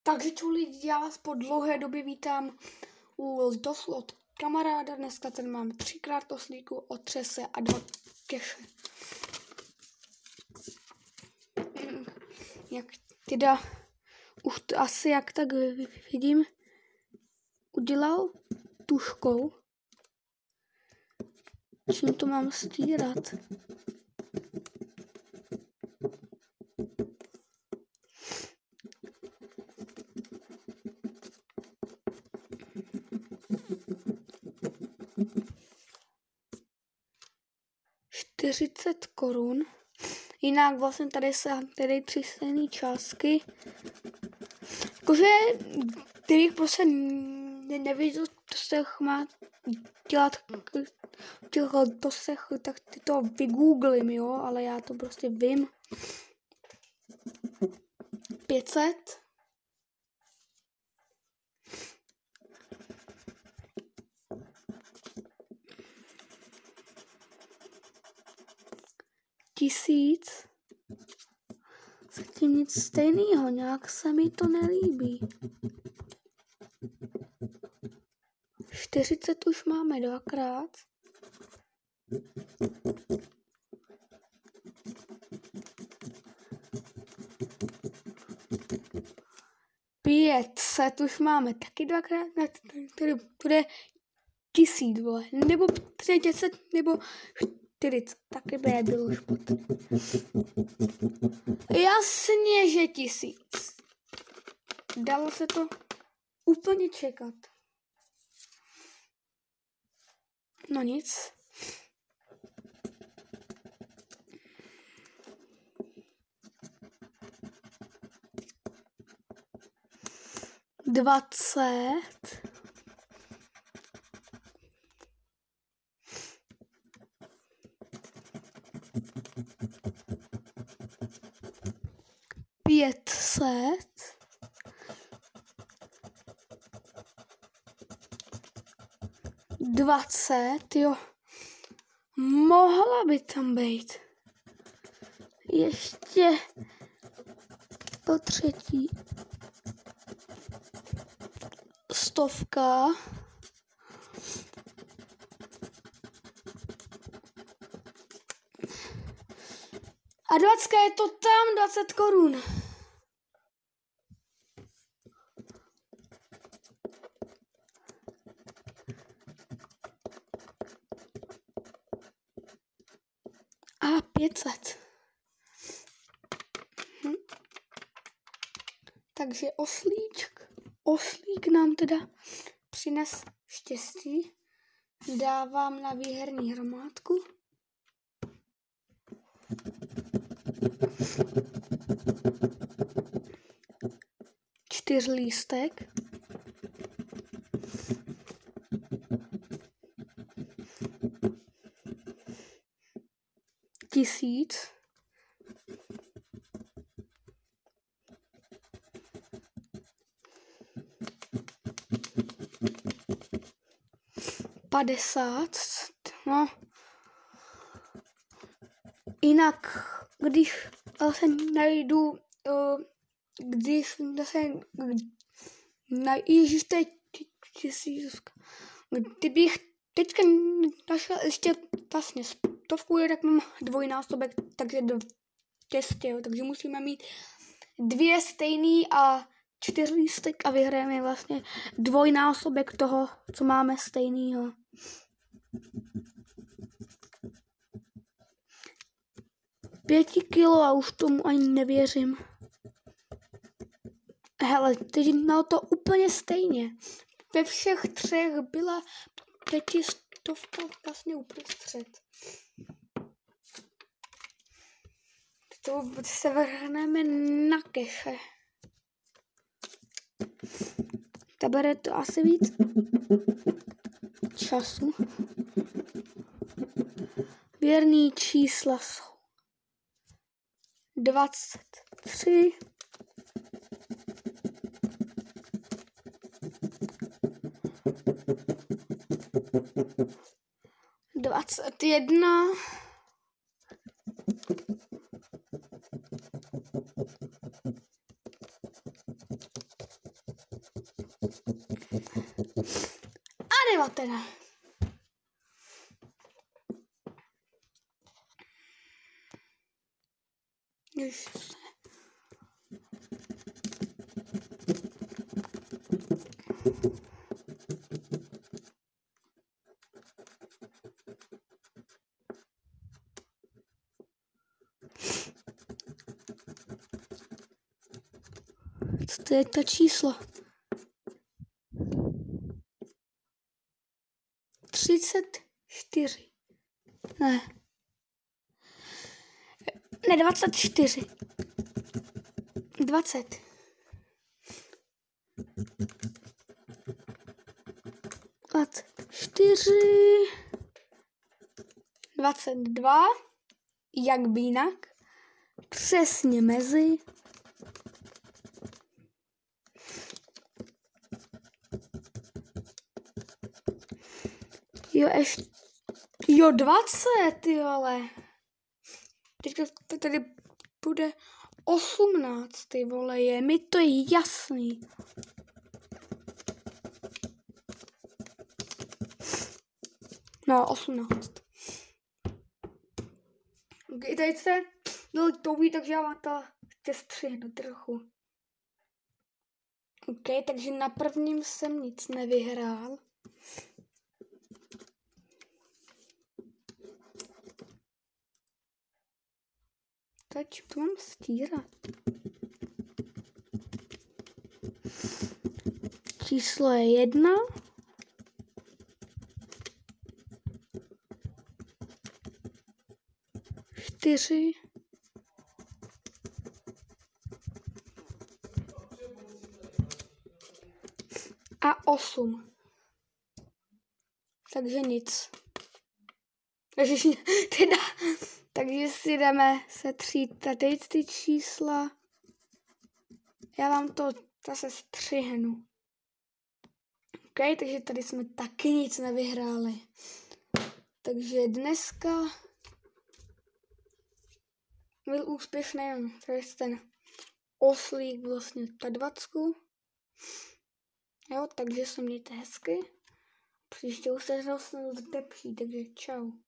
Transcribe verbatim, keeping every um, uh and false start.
Takže čau lidi, já vás po dlouhé době vítám u dosu od kamaráda. Dneska ten mám třikrát oslíku, otřese a dva keše. Jak teda už to asi jak tak vidím, udělal tuškou. Čím to mám stírat? čtyřicet korun. Jinak vlastně tady se tady tři stejné částky. Jakože, kdybych prostě ne, nevěděl, co se má dělat to se, tak ty to vygooglím, jo, ale já to prostě vím. pět set. Tisíc. Zatím nic stejného, nějak se mi to nelíbí. čtyřicet už máme dvakrát. pět set už máme taky dvakrát, tady bude tisíc, vole, nebo třicet, nebo čtyřicet, taky by bylo špatně. Jasně, že tisíc. Dalo se to úplně čekat. No nic. Dvacet. Pět set. Dvacet, jo. Mohla by tam být. Ještě to třetí. Stovka. A dvacka je to tam, dvacet korun. A pět set. Hm. Takže oslíček. Oslík nám teda přines štěstí. Dávám na výherní hromádku. Čtyřlístek. Tisíc. Padesát. No. Jinak, když se najdu, uh, když se na Ježíš, to je tisícovka. Kdybych teďka našel ještě vlastně stovku, tak mám dvojnásobek, takže do těstě, takže musíme mít dvě stejný a čtyřlístek a vyhrajeme vlastně dvojnásobek toho, co máme stejnýho. Pěti kilo a už tomu ani nevěřím. Hele, teď mělo to úplně stejně. Ve všech třech byla pětistovka vlastně uprostřed. To se vrhneme na keše. To bere to asi víc času. Věrný čísla jsou dvacet tři, dvacet jedna, A devatenáct. Ježiš. Co to je to číslo? třicet čtyři. Ne. Ne, dvacet čtyři. dvacet. dvacet čtyři. dvacet dva. Jak by jinak? Přesně mezi. Jo, ještě. Jo, dvacet, ty vole. Teďka to tady bude osmnáct, ty vole, je mi to jasný. No, osmnáct. Ok, teď se byl touví, takže já vám to chci střihnout trochu. Ok, takže na prvním jsem nic nevyhrál. Teď to mám stírat. Číslo je jedna. Čtyři. A osm. Takže nic. Takže teda, takže si jdeme setřít tady ty čísla. Já vám to zase střihnu. Ok, takže tady jsme taky nic nevyhráli. Takže dneska byl úspěšný ten oslík vlastně ta dvacku. Jo, takže se mějte hezky. Příště už se zase lepší, takže čau.